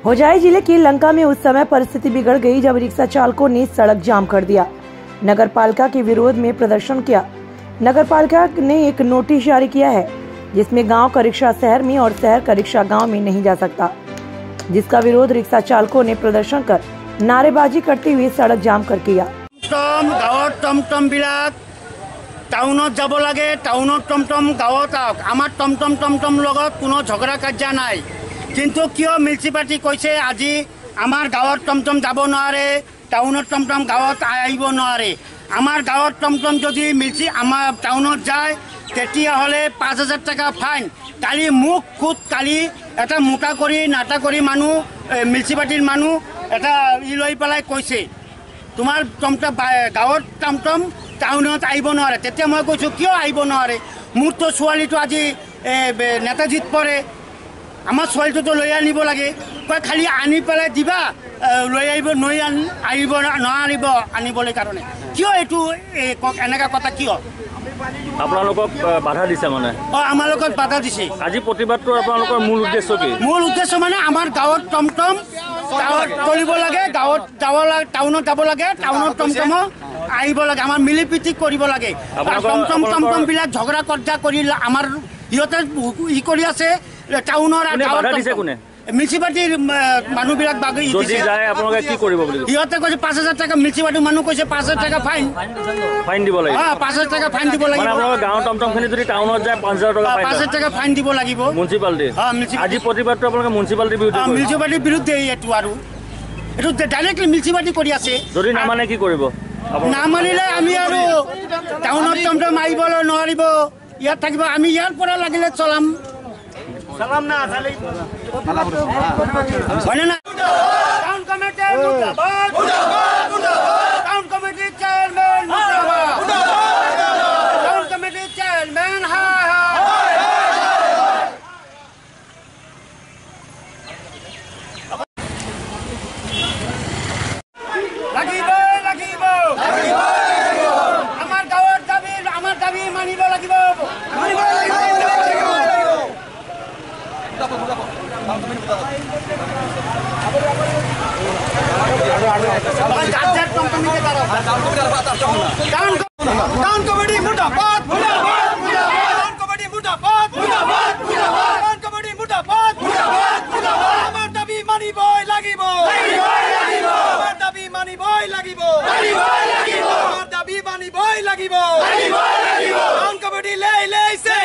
होजाई जिले की लंका में उस समय परिस्थिति बिगड़ गई जब रिक्शा चालकों ने सड़क जाम कर दिया। नगर पालिका के विरोध में प्रदर्शन किया। नगर पालिका ने एक नोटिस जारी किया है जिसमें गांव का रिक्शा शहर में और शहर का रिक्शा गांव में नहीं जा सकता, जिसका विरोध रिक्शा चालकों ने प्रदर्शन कर नारेबाजी करते हुए सड़क जाम कर किया। गाँव टमटम टाउन যাব লাগে, টাউনত টমটম গাঁৱত আমাৰ টমটম টমটম লগত কোনো ঝগড়া কাজিয়া নাই, কিন্তু কিয় মিউনিচিপালিটি কৈছে আজি আমাৰ গাঁৱত টমটম যাব নোৱাৰে, টাউনত টমটম গাঁৱত আহিব নোৱাৰে। আমাৰ গাঁৱত টমটম যদি আমাৰ টাউনত যায় তেতিয়াহ'লে ৫,০০০ টাকা ফাইন। কালি মুখ খুদ কালি এটা মোটা কৰি নাটা কৰি মানুহ মিউনিচিপালিটিৰ মানুহ এটা লৈ পেলাই কৈছে তোমাৰ টমটম গাঁৱত টমটম টাউনত আহিব নোৱাৰে। তেতিয়া মই কৈছোঁ কিয় আহিব নোৱাৰে, মোৰতো ছোৱালীটো আজি নেতাজীত পৰে, আমাৰ ছোৱালীটোতো লৈ আনিব লাগে, কয় খালি আনি পেলাই দিবা, লৈ আহিব আহিব নোৱাৰিব আনিবলৈ কাৰণে। কিয় এইটো এনেকুৱা কথা কিয় আপোনালোকক বাধা দিছে? মানে আমাৰ লগত বাধা দিছে। আজি প্ৰতিবাদটো আপোনালোকৰ মূল উদ্দেশ্য কি? মূল উদ্দেশ্য মানে আমাৰ গাঁৱত টমটম কৰিব লাগে, গাঁৱত যাব লাগে, টাউনত যাব লাগে, টাউনত টমটম আহিব লাগে, আমাৰ মিলি প্ৰীতি কৰিব লাগে। টমটম টমটম বিলাক ঝগড়া কৰ্জা কৰি আমাৰ সিহঁতে ই কৰি আছে টাউনৰ। মিউনিচিপালিটিৰ মানুহবিলাক বাগৰি সিহঁতে কৈছে ৫,০০০ টাকা, মিউনিচিপালিটিৰ মানুহ কৈছে ৫,০০০ টাকা ফাইন দিব লাগে। ৫,০০০ টাকা ফাইন দিব লাগিব। গাঁৱৰ টমটমখিনি যদি টাউনত যায় ৫,০০০ টাকা ৫,০০০ টাকা ফাইন দিব লাগিব মিউনিচিপালিটি। আজি প্ৰতিবাদটো আপোনালোকে মিউনিচিপালিটিৰ বিৰুদ্ধে? মিউনিচিপালিটিৰ বিৰুদ্ধে এইটো, আৰু এইটো ডাইৰেক্টলি মিউনিচিপালিটি কৰি আছে। যদি নামানে কি কৰিব? নামানিলে আমি আৰু টাউনত টমটম আহিবলৈ নোৱাৰিব, ইয়াত থাকিব। আমি ইয়াৰ পৰা লাগিলে চলাম হয়নে না? টাউন কমিটি মুৰ্দাবাদ, টাউন কমিটি চেয়াৰমেন মুৰ্দাবাদ, টাউন কমিটি চেয়াৰমেন লাগিব। আমাৰ গাঁৱৰ দাবী মানিব লাগিব। টাউন কমিটি মুৰ্দাবাদ, টাউন কমিটি মুৰ্দাবাদ, টাউন কমিটি মুৰ্দাবাদ। আমাৰ দাবী মানিবই লাগিব, আমাৰ দাবী মানিবই লাগিব, আমাৰ দাবী মানিবই লাগিব। Town committee লেইছে